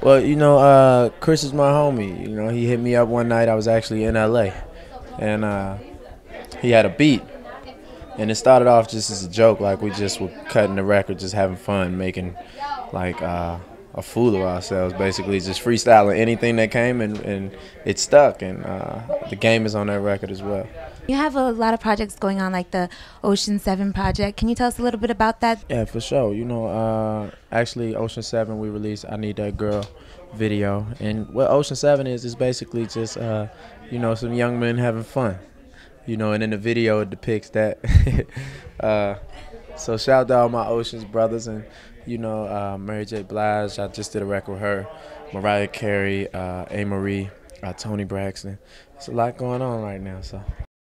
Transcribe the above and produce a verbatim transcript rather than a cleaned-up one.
Well, you know, uh, Chris is my homie. You know, he hit me up one night. I was actually in L A, and uh, he had a beat, and it started off just as a joke, like we just were cutting the record, just having fun, making like uh, a fool of ourselves, basically, just freestyling anything that came, and, and it stuck. And uh, the game is on that record as well. You have a lot of projects going on, like the Ocean Seven project. Can you tell us a little bit about that? Yeah, for sure. You know, uh, actually, Ocean Seven, we released "I Need That Girl" video, and what Ocean Seven is is basically just uh, you know, some young men having fun. You know, and in the video it depicts that. uh, so shout out to all my Oceans brothers, and you know, uh, Mary J. Blige. I just did a record with her. Mariah Carey, uh, A. Marie, uh, Tony Braxton. There's a lot going on right now, so.